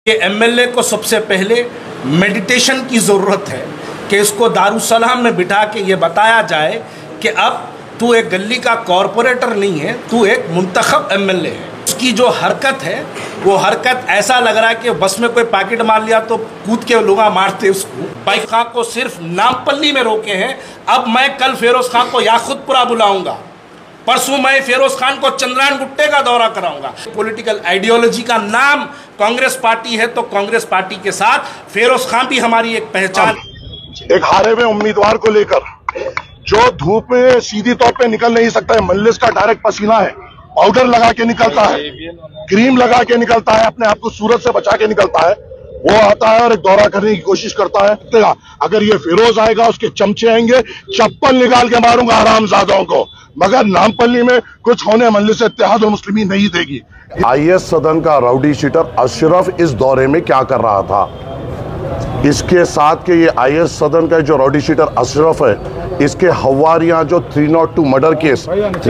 कि एमएलए को सबसे पहले मेडिटेशन की ज़रूरत है कि इसको दारुसलाम में बिठा के ये बताया जाए कि अब तू एक गली का कॉरपोरेटर नहीं है, तू एक मुंतखब एमएलए है। उसकी जो हरकत है वो हरकत ऐसा लग रहा है कि बस में कोई पैकेट मार लिया तो कूद के लोग मारते उसको। बाइक खां को सिर्फ नामपल्ली में रोके हैं, अब मैं कल फिरोज खान को याकुतपुरा बुलाऊंगा, परसों मैं फिरोज खान को चंद्रायन गुट्टे का दौरा कराऊंगा। पॉलिटिकल आइडियोलॉजी का नाम कांग्रेस पार्टी है तो कांग्रेस पार्टी के साथ फिरोज खान भी हमारी एक पहचान। एक हारे हुए उम्मीदवार को लेकर जो धूप में सीधी तौर पे निकल नहीं सकता है, मल्लिस का डायरेक्ट पसीना है, पाउडर लगा के निकलता है, क्रीम लगा के निकलता है, अपने आप को सूरज से बचा के निकलता है, वो आता है और एक दौरा करने की कोशिश करता है। तो अगर ये फिरोज आएगा, उसके चमचे आएंगे, चप्पल निकाल के मारूंगा हरामजादों को, मगर नामपल्ली में कुछ होने मजलिस इत्तेहादुल मुस्लिमीन नहीं देगी। आईएस सदन का राउडी शीटर अशरफ इस दौरे में क्या कर रहा था? इसके साथ के ये आईएस सदन का जो राउडी शीटर अशरफ है, इसके हवारियां जो 302 murder case,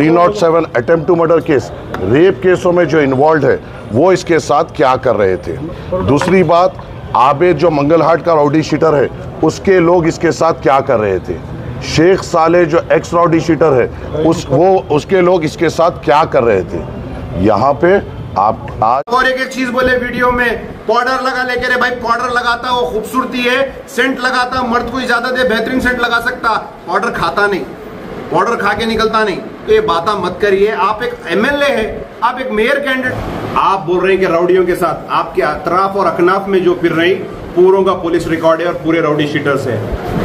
307 attempt to murder case, rape केसों में जो इन्वॉल्व है, वो इसके साथ क्या कर रहे थे? दूसरी बात, आबिद जो मंगलहाट का राउडी शीटर है, उसके लोग इसके साथ क्या कर रहे थे? शेख साले जो एक्स राउडी शीटर है, उसके लोग इसके साथ क्या कर रहे थे? यहाँ पे आप आज और एक चीज बोले वीडियो में, पाउडर लगा लेके, रे भाई पाउडर लगाता वो खूबसूरती है, सेंट लगाता मर्द को इजाजत है, बेहतरीन सेंट लगा सकता, पाउडर खाता नहीं, पाउडर खा के निकलता नहीं। तो ये बात मत करिए। आप एक एमएलए है, आप एक मेयर कैंडिडेट, आप बोल रहे हैं कि राउडियों के साथ आपके अतराफ और अकनाफ में जो फिर रही पूरों का पुलिस रिकॉर्ड है और पूरे राउडी शीटर्स है,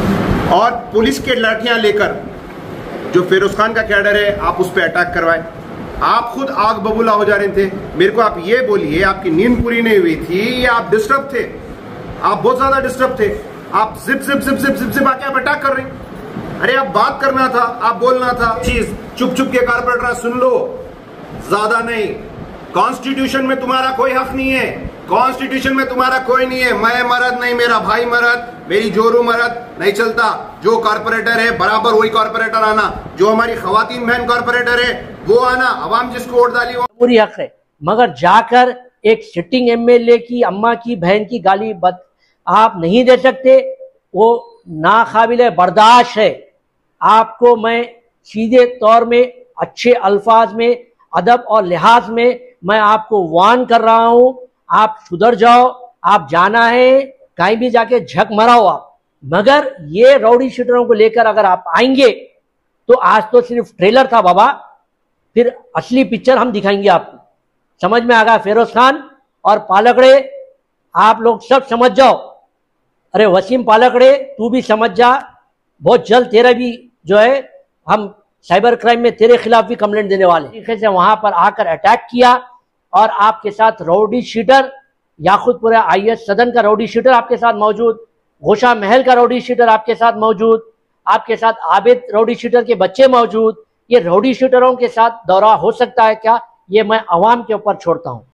और पुलिस के लाठियां लेकर जो फिरोज खान का कैडर है आप उस पर अटैक करवाए। आप खुद आग बबूला हो जा रहे थे। मेरे को आप ये बोलिए, आपकी नींद पूरी नहीं हुई थी या आप डिस्टर्ब थे? आप बहुत ज्यादा डिस्टर्ब थे। आप जिप जिप जिप जिप जिप जिप आके आप अटैक कर रहे हैं। अरे आप बात करना था, आप बोलना था चीज, चुप चुप के कारपोरेटर सुन लो, ज्यादा नहीं। कॉन्स्टिट्यूशन में तुम्हारा कोई हक नहीं है, कॉन्स्टिट्यूशन में तुम्हारा कोई नहीं है। मैं मरद नहीं, मेरा भाई मरद, मेरी जोरू मरद नहीं चलता। जो कॉर्पोरेटर है बराबर वही कॉर्पोरेटर आना, जो हमारी खवातीन बहन कॉर्पोरेटर है वो आना, अवाम जिसको वोट डाली वो पूरी हक है। मगर जाकर एक सिटिंग एमएलए की अम्मा की बहन की गाली आप नहीं दे सकते, वो नाकाबिले बर्दाश्त है। आपको मैं सीधे तौर में अच्छे अल्फाज में, अदब और लिहाज में मैं आपको वार्न कर रहा हूं, आप सुधर जाओ। आप जाना है कहीं भी जाके झक मराओ आप, मगर ये राउडी शीटरों को लेकर अगर आप आएंगे तो आज तो सिर्फ ट्रेलर था बाबा, फिर असली पिक्चर हम दिखाएंगे आपको। समझ में आ गया? फिरोज खान और पालकड़े आप लोग सब समझ जाओ। अरे वसीम पालकड़े तू भी समझ जा, बहुत जल्द तेरा भी जो है हम साइबर क्राइम में तेरे खिलाफ भी कंप्लेंट देने वाले। तरीके से वहां पर आकर अटैक किया और आपके साथ राउडी शीटर याकुतपुरा आईएस सदन का राउडी शीटर आपके साथ मौजूद, गोशा महल का राउडी शीटर आपके साथ मौजूद, आपके साथ आबिद राउडी शीटर के बच्चे मौजूद। ये राउडी शीटरों के साथ दौरा हो सकता है क्या? ये मैं अवाम के ऊपर छोड़ता हूं।